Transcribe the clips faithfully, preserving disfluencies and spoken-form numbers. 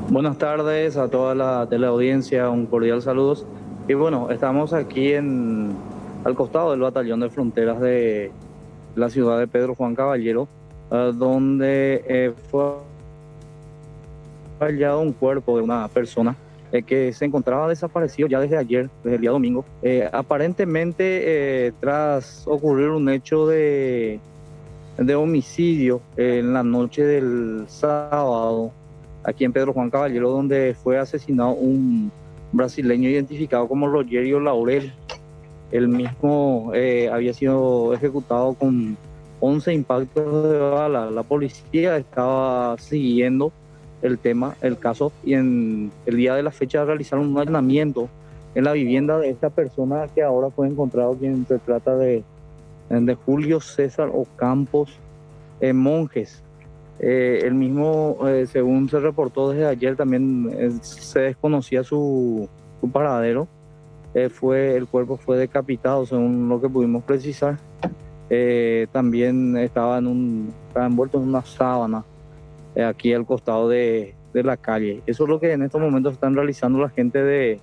Buenas tardes a toda la teleaudiencia, un cordial saludos. Y bueno, estamos aquí en, al costado del batallón de fronteras de la ciudad de Pedro Juan Caballero, eh, donde eh, fue hallado un cuerpo de una persona eh, que se encontraba desaparecido ya desde ayer, desde el día domingo. Eh, aparentemente, eh, tras ocurrir un hecho de, de homicidio eh, en la noche del sábado, aquí en Pedro Juan Caballero, donde fue asesinado un brasileño identificado como Rogerio Laurel. El mismo eh, había sido ejecutado con once impactos de bala. La policía estaba siguiendo el tema, el caso, y en el día de la fecha realizaron un allanamiento en la vivienda de esta persona que ahora fue encontrado, quien se trata de, de Julio César Ocampos eh, Monjes. Eh, el mismo, eh, según se reportó desde ayer, también eh, se desconocía su, su paradero. Eh, fue, el cuerpo fue decapitado, según lo que pudimos precisar. Eh, también estaba, en un, estaba envuelto en una sábana eh, aquí al costado de, de la calle. Eso es lo que en estos momentos están realizando la gente de,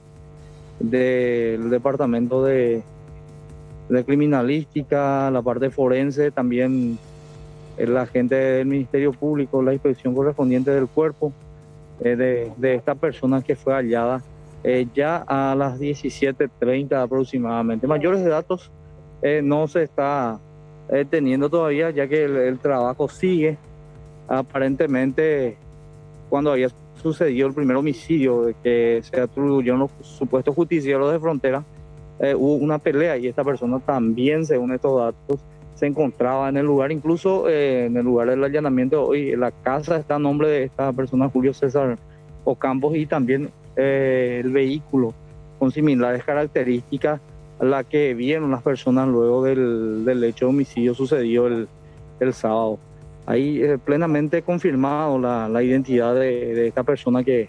del departamento de, de criminalística, la parte forense, también la gente del Ministerio Público, la inspección correspondiente del cuerpo eh, de, de esta persona que fue hallada eh, ya a las diecisiete treinta aproximadamente. Mayores datos eh, no se está eh, teniendo todavía, ya que el, el trabajo sigue. Aparentemente, cuando había sucedido el primer homicidio de que se atribuyó a los supuestos justicieros de frontera, eh, hubo una pelea y esta persona también, según estos datos, se encontraba en el lugar, incluso eh, en el lugar del allanamiento hoy. La casa está a nombre de esta persona, Julio César Ocampos, y también eh, el vehículo con similares características a la que vieron las personas luego del, del hecho de homicidio sucedido el, el sábado. Ahí eh, plenamente confirmado la, la identidad de, de esta persona que,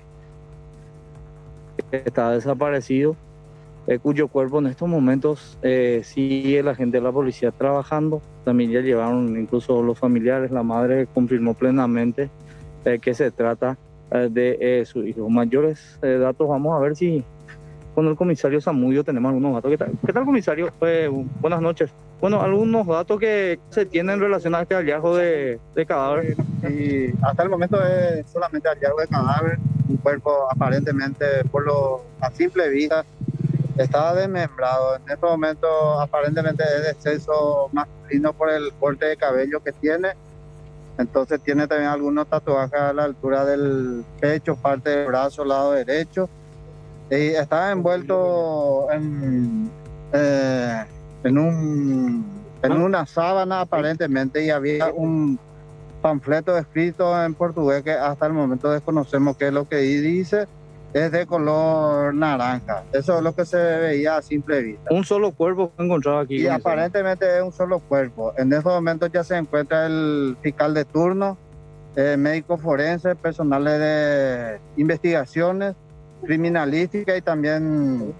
que está desaparecido, Eh, cuyo cuerpo en estos momentos eh, sigue la gente de la policía trabajando. También ya llevaron incluso los familiares, la madre confirmó plenamente eh, que se trata eh, de eh, su hijo. Mayores eh, datos vamos a ver si con el comisario Zamudio tenemos algunos datos. ¿Qué tal, ¿Qué tal comisario? Eh, buenas noches. Bueno, algunos datos que se tienen en relación a este hallazgo de, de cadáver. Y hasta el momento es solamente hallazgo de cadáver, un cuerpo aparentemente, por lo a simple vista, estaba desmembrado. En este momento aparentemente es de sexo masculino por el corte de cabello que tiene. Entonces tiene también algunos tatuajes a la altura del pecho, parte del brazo, lado derecho. Y estaba envuelto en, eh, en, un, en una sábana aparentemente, y había un panfleto escrito en portugués que hasta el momento desconocemos qué es lo que dice. Es de color naranja. Eso es lo que se veía a simple vista. Un solo cuerpo fue encontrado aquí. Y aparentemente es un solo cuerpo. En estos momentos ya se encuentra el fiscal de turno, eh, médico forense, personales de investigaciones, criminalística y también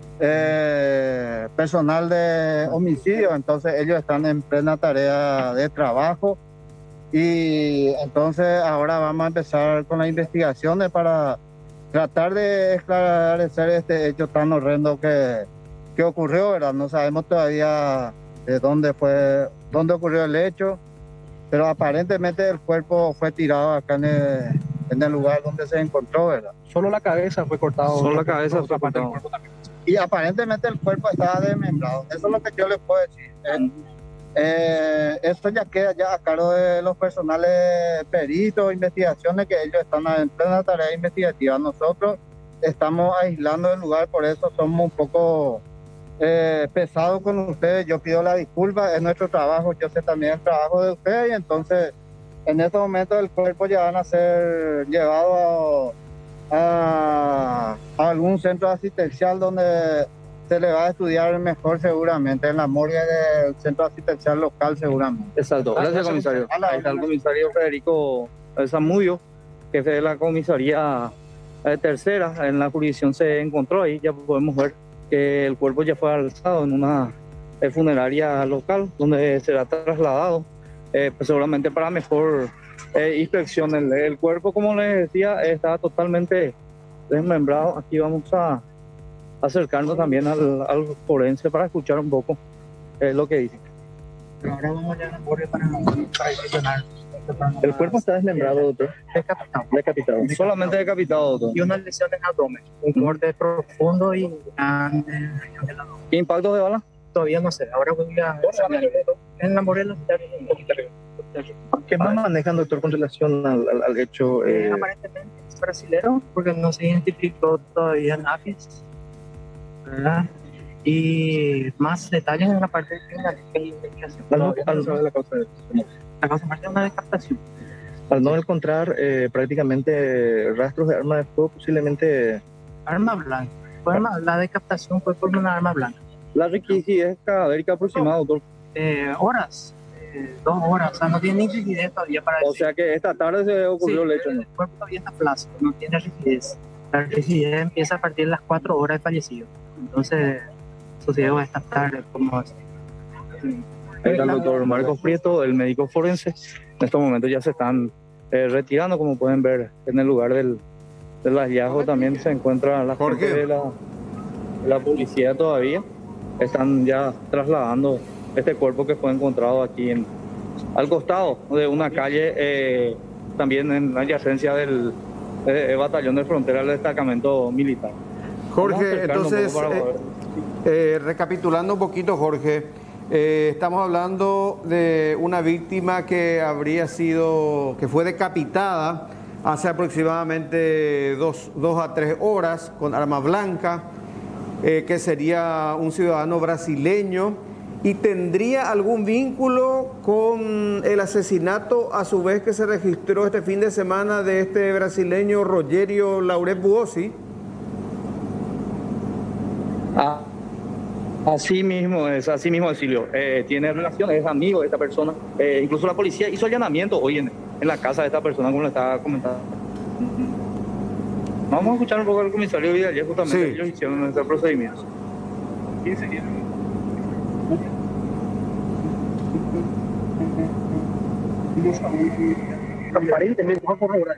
eh, personal de homicidio. Entonces ellos están en plena tarea de trabajo. Y entonces ahora vamos a empezar con las investigaciones para tratar de esclarecer este hecho tan horrendo que, que ocurrió, ¿verdad? No sabemos todavía de dónde fue, dónde ocurrió el hecho, pero aparentemente el cuerpo fue tirado acá en el, en el lugar donde se encontró, ¿verdad? Solo la cabeza fue cortada. Solo la cabeza fue cortada. Y aparentemente el cuerpo estaba desmembrado. Eso es lo que yo les puedo decir. Eh, eh, esto ya queda ya a cargo de los personales peritos, investigaciones, que ellos están en plena tarea investigativa. Nosotros estamos aislando el lugar, por eso somos un poco eh, pesados con ustedes. Yo pido la disculpa, es nuestro trabajo, yo sé también el trabajo de ustedes, y entonces en estos momentos el cuerpo ya van a ser llevado a, a algún centro asistencial donde se le va a estudiar mejor, seguramente en la morgue del centro asistencial local, seguramente. Exacto, gracias, comisario. Ahí está el comisario Federico Zamudio, jefe de la comisaría eh, tercera en la jurisdicción. Se encontró ahí, ya podemos ver que el cuerpo ya fue alzado en una eh, funeraria local donde será trasladado eh, pues seguramente para mejor eh, inspección. El, el cuerpo, como les decía, está totalmente desmembrado. Aquí vamos a acercarnos también al, al forense para escuchar un poco eh, lo que dice. Pero ahora vamos a ir a la morgue para, para inspeccionar. El cuerpo está desmembrado, doctor. Decapitado. Decapitado. Solamente decapitado, doctor. Y una lesión en el abdomen, un corte profundo y grande en la región del abdomen. ¿Impactos de bala? Todavía no sé, ahora voy a en la morgue. ¿Qué más manejan, doctor, con relación al, al, al hecho? Eh, Eh... Aparentemente es brasilero, porque no se identificó todavía en AFIS, ¿verdad? Y más detalles en la parte criminal de investigación. Al no, Todavía no al, se sabe la causa de la causa muerte es una decapitación. Al no encontrar eh, prácticamente rastros de arma de fuego, posiblemente... Arma blanca. Fue arma, la decapitación fue por una arma blanca. La rigidez cadavérica aproximada, doctor. Eh, horas, eh, dos horas, o sea, no tiene ni rigidez todavía para O decir. sea que esta tarde se ocurrió Sí, el hecho, ¿no? El cuerpo todavía está flácido, no tiene rigidez. La rigidez empieza a partir de las cuatro horas de fallecido. Entonces, sucedió esta tarde, como así. Está el doctor Marcos Prieto, el médico forense. En estos momentos ya se están eh, retirando, como pueden ver en el lugar del, del hallazgo. También se encuentra la gente de la, de la policía todavía. Están ya trasladando este cuerpo que fue encontrado aquí en, al costado de una calle, eh, también en la adyacencia del eh, batallón de frontera del destacamento militar. Jorge, entonces, eh, eh, recapitulando un poquito, Jorge, eh, estamos hablando de una víctima que habría sido, que fue decapitada hace aproximadamente dos, dos a tres horas con arma blanca, eh, que sería un ciudadano brasileño y tendría algún vínculo con el asesinato a su vez que se registró este fin de semana de este brasileño Rogério Lauret Buossi. Ah, así mismo es, así mismo es, Silvio. Eh, tiene relaciones, es amigo de esta persona. Eh, incluso la policía hizo allanamiento hoy en, en la casa de esta persona, como le estaba comentando. Vamos a escuchar un poco al comisario Vidal, justamente. Sí. Ellos hicieron ese procedimiento. Sí, sí. Aparentemente, vamos a corroborar.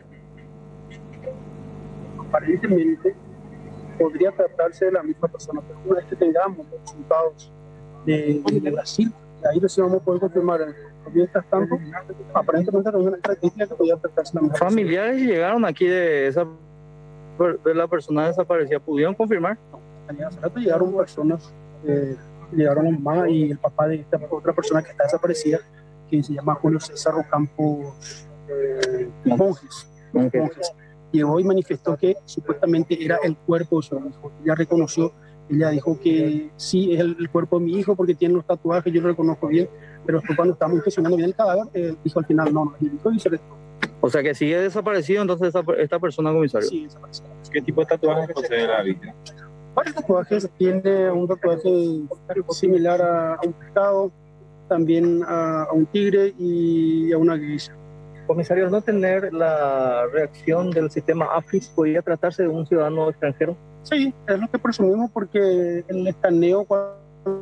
Aparentemente podría tratarse de la misma persona, pero una vez que tengamos los resultados de, de Brasil, ahí recién vamos a poder confirmar. Mientras tanto, aparentemente no hay una característica que podría tratarse de la misma ¿Familiares persona. llegaron aquí de esa de la persona desaparecida? ¿Pudieron confirmar? Hace rato llegaron personas, eh, llegaron la mamá y el papá de esta otra persona que está desaparecida, que se llama Julio César Campos eh, Monjes. Okay. Monjes. Llegó y manifestó que supuestamente era el cuerpo de su hijo. Ella reconoció, ella dijo que sí, es el, el cuerpo de mi hijo porque tiene los tatuajes, yo lo reconozco bien, pero después cuando estábamos inspeccionando bien el cadáver, eh, dijo al final, no, no es mi hijo y se retiró. O sea que sigue desaparecido entonces esta, esta persona, comisario. Sí, desapareció. ¿Qué tipo de tatuajes posee la víctima? Varios tatuajes, tiene un tatuaje similar a, a un pescado, también a, a un tigre y a una guisa. Comisario, ¿no tener la reacción del sistema AFIS podría tratarse de un ciudadano extranjero? Sí, es lo que presumimos porque el escaneo cuando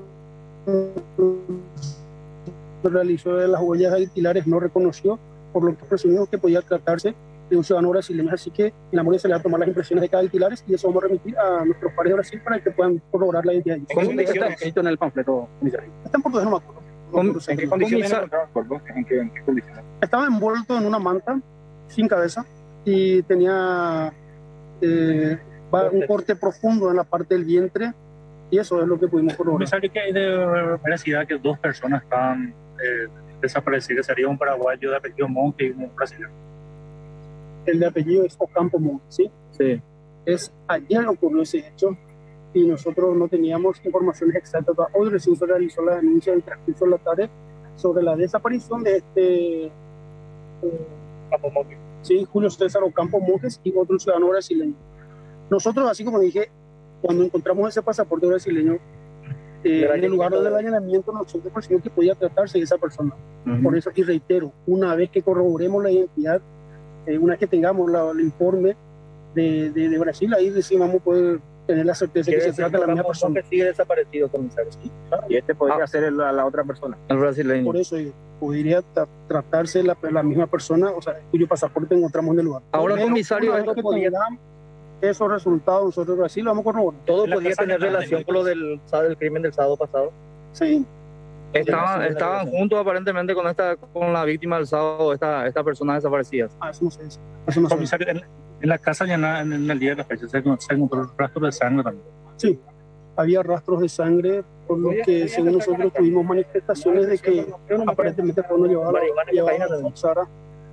realizó de las huellas dactilares no reconoció, por lo que presumimos que podía tratarse de un ciudadano brasileño. Así que en la morgue se le va a tomar las impresiones de cada dactilares y eso vamos a remitir a nuestros pares de Brasil para que puedan corroborar la identidad. ¿En qué condiciones está escrito en el panfleto, comisario? Están por no me acuerdo. ¿En qué condiciones encontraba el cuerpo? ¿En qué, en qué condiciones? Estaba envuelto en una manta, sin cabeza, y tenía eh, un corte profundo en la parte del vientre, y eso es lo que pudimos corroborar. Comisario, ¿qué hay de veracidad que dos personas están eh, desaparecidas? Sería un paraguayo de apellido Monge y un brasileño. El de apellido es Ocampo Monge, ¿sí? Sí. Es ayer ocurrió ese hecho, y nosotros no teníamos informaciones exactas. Hoy recién se realizó la denuncia del transcurso de la tarde sobre la desaparición de este eh, sí, Julio César Ocampo Monjes y otro ciudadano brasileño. Nosotros, así como dije, cuando encontramos ese pasaporte brasileño, eh, en el lugar del allanamiento, nosotros percibimos que podía tratarse de esa persona. Uh-huh. Por eso, y reitero, una vez que corroboremos la identidad, eh, una vez que tengamos la, el informe de, de, de Brasil, ahí recién vamos a poder tener la certeza de que se trata de la misma persona. Que sigue desaparecido, comisario. Y este podría Ah. ser el- la, la otra persona. El brasileño. Por eso digo, podría tra- tratarse la, la misma persona, o sea, cuyo pasaporte encontramos en el lugar. Ahora, Pero comisario, una vez esto que podría- tengamos esos resultados, nosotros así lo vamos a corroborar. Todo En la podría casa tener que están relación en con lo del, del crimen del sábado pasado. Sí, Estaban, Sí, estaban relación. juntos aparentemente con esta con la víctima del sábado, esta, esta personas desaparecidas. ah, eso no sé. Eso no sé. Comisario, en, en la casa ya en, en el día de la fecha se, se encontró rastro de sangre también. Sí, había rastros de sangre, por lo que según nosotros tuvimos manifestaciones de que aparentemente fue uno llevado a la Sara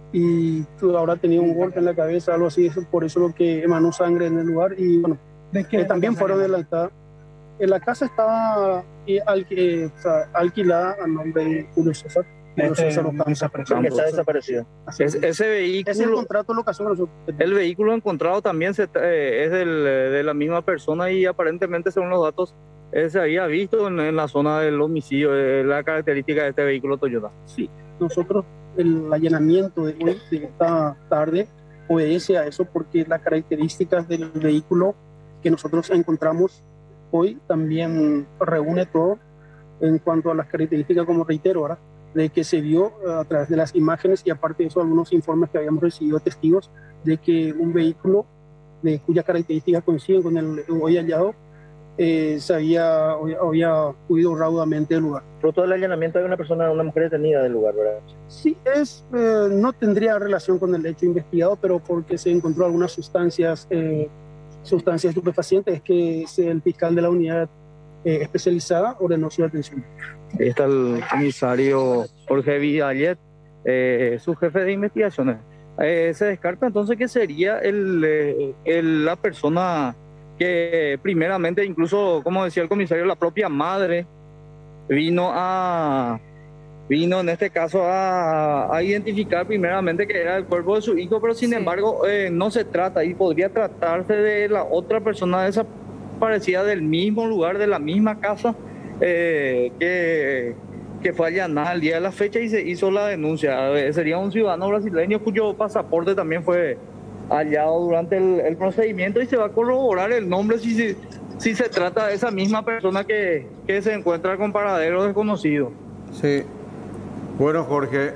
y ahora tenía un golpe en la cabeza, algo así, eso, por eso lo que emanó sangre en el lugar y bueno, que también fueron adelantadas. En la casa estaba eh, alqui- o sea, alquilada a nombre de Julio César. Julio Este, César Ocampo. desaparecido. Que está desaparecido. Así Es- es. ese Es el vehículo, contrato de locación que nosotros tenemos. el vehículo encontrado también se, eh, es del, de la misma persona y aparentemente según los datos eh, se había visto en, en la zona del homicidio eh, la característica de este vehículo Toyota. Sí, nosotros el allanamiento de hoy, de esta tarde, obedece a eso porque las características del vehículo que nosotros encontramos hoy también reúne todo en cuanto a las características, como reitero ahora, de que se vio eh, a través de las imágenes y aparte de eso algunos informes que habíamos recibido de testigos de que un vehículo de cuyas características coinciden con el hoy hallado eh, se había, había huido raudamente del lugar. Fruto del allanamiento hay una persona, una mujer detenida del lugar, ¿verdad? Sí, es, eh, no tendría relación con el hecho investigado, pero porque se encontró algunas sustancias, eh, sustancias estupefacientes, es que es el fiscal de la unidad eh, especializada ordenó su detención. Ahí está el comisario Jorge Vidallet, eh, su jefe de investigaciones. Eh, se descarta entonces que sería el, eh, el- la persona que primeramente, incluso como decía el comisario, la propia madre vino a vino en este caso a, a identificar primeramente que era el cuerpo de su hijo, pero sin Sí. embargo eh, no se trata y podría tratarse de la otra persona desaparecida del mismo lugar, de la misma casa eh, que, que fue allanada el día de la fecha y se hizo la denuncia. Eh, sería un ciudadano brasileño cuyo pasaporte también fue hallado durante el, el procedimiento y se va a corroborar el nombre si, si, si se trata de esa misma persona que, que se encuentra con paradero desconocido. Sí. Bueno, Jorge,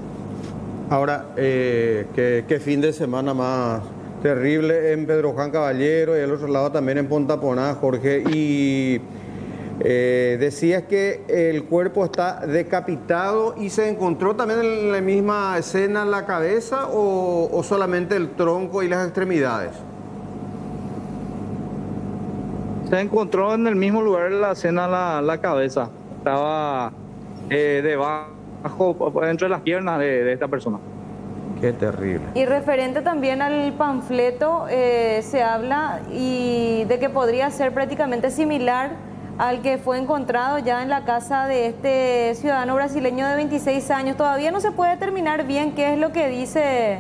ahora, eh, ¿qué, qué fin de semana más terrible en Pedro Juan Caballero y al otro lado también en Punta Poná, Jorge. Y eh, decías que el cuerpo está decapitado y se encontró también en la misma escena la cabeza o, o solamente el tronco y las extremidades. Se encontró en el mismo lugar en la escena la, la cabeza. Estaba eh, debajo, entre las piernas de, de esta persona. Qué terrible. Y referente también al panfleto, eh, se habla y de que podría ser prácticamente similar al que fue encontrado ya en la casa de este ciudadano brasileño de veintiséis años. Todavía no se puede determinar bien qué es lo que dice.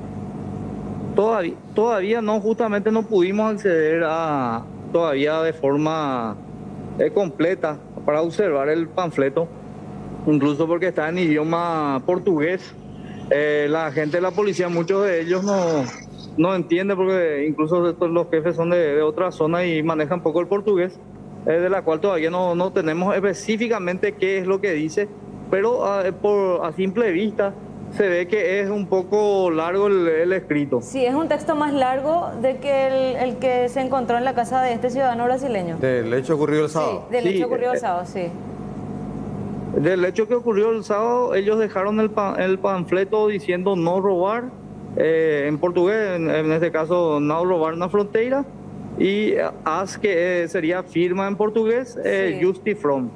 Todavía, todavía no, justamente no pudimos acceder a todavía de forma eh, completa para observar el panfleto, incluso porque está en idioma portugués. Eh, la gente de la policía, muchos de ellos no, no entienden porque incluso estos, los jefes son de, de otra zona y manejan poco el portugués, eh, de la cual todavía no, no tenemos específicamente qué es lo que dice, pero eh, por, a simple vista se ve que es un poco largo el, el escrito. Sí, es un texto más largo de que el, el que se encontró en la casa de este ciudadano brasileño. Del hecho ocurrido el Sí, sábado. del Sí, hecho ocurrido el eh, sábado, sí. Del hecho que ocurrió el sábado, ellos dejaron el, pa- el panfleto diciendo no robar, eh, en portugués, en, en este caso, no robar na frontera, y eh, as que eh, sería firma en portugués, eh, Sí. justi from.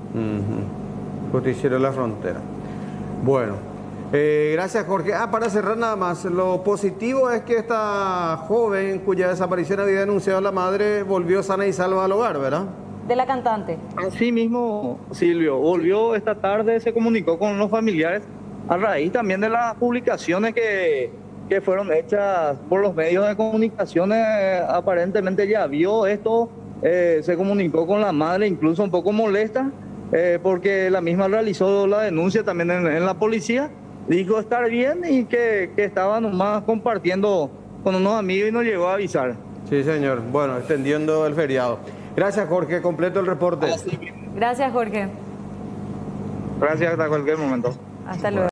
Ujú. Justiciero de la frontera. Bueno, eh, gracias Jorge. Ah, para cerrar nada más, lo positivo es que esta joven cuya desaparición había denunciado la madre volvió sana y salva al hogar, ¿verdad? De la cantante. Así mismo, Silvio, volvió esta tarde, se comunicó con los familiares a raíz también de las publicaciones que, que fueron hechas por los medios de comunicación. Eh, aparentemente ya vio esto, eh, se comunicó con la madre, incluso un poco molesta, eh, porque la misma realizó la denuncia también en, en la policía, dijo estar bien y que, que estaba nomás compartiendo con unos amigos y nos llegó a avisar. Sí, señor. Bueno, extendiendo el feriado. Gracias, Jorge. Completo el reporte. Gracias, Jorge. Gracias, hasta cualquier momento. Hasta luego.